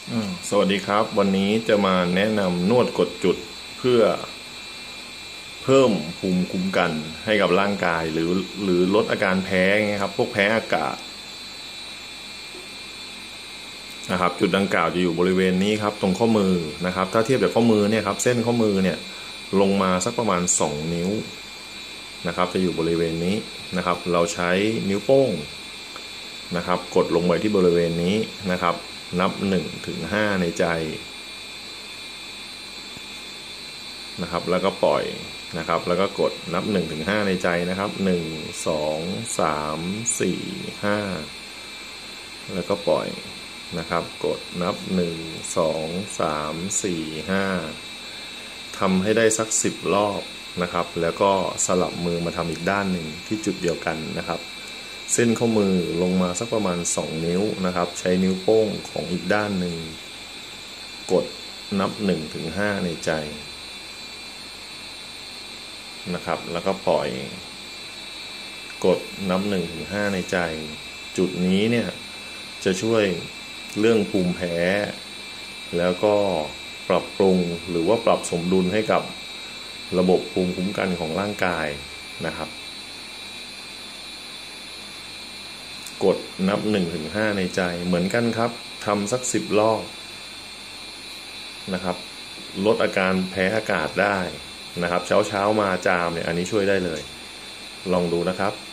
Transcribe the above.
สวัสดีครับวันนี้จะมาแนะนำนวดกดจุดเพื่อเพิ่มภูมิคุ้มกันให้กับร่างกายหรือลดอาการแพ้ไงครับพวกแพ้อากาศนะครับจุดดังกล่าวจะอยู่บริเวณนี้ครับตรงข้อมือนะครับถ้าเทียบจากข้อมือเนี่ยครับเส้นข้อมือเนี่ยลงมาสักประมาณ2นิ้วนะครับจะอยู่บริเวณนี้นะครับเราใช้นิ้วโป้งนะครับกดลงไปที่บริเวณนี้นะครับนับ1 ถึง 5ในใจ นะครับแล้วก็ปล่อยนะครับแล้วก็กดนับ1 ถึง 5ในใจนะครับ1 2 3 4 5แล้วก็ปล่อยนะครับกดนับ1 2 3 4 5ทำให้ได้สัก10 รอบนะครับแล้วก็สลับมือมาทำอีกด้านหนึ่งที่จุดเดียวกันนะครับเส้นข้อมือลงมาสักประมาณ2 นิ้วนะครับใช้นิ้วโป้งของอีกด้านหนึ่งกดนับ1 ถึง 5ในใจนะครับแล้วก็ปล่อยกดนับ1 ถึง 5ในใจจุดนี้เนี่ยจะช่วยเรื่องภูมิแพ้แล้วก็ปรับปรุงหรือว่าปรับสมดุลให้กับระบบภูมิคุ้มกันของร่างกายนะครับกดนับ1 ถึง 5ในใจเหมือนกันครับทำสัก10 รอบนะครับลดอาการแพ้อากาศได้นะครับเช้ามาจามเนี่ยอันนี้ช่วยได้เลยลองดูนะครับ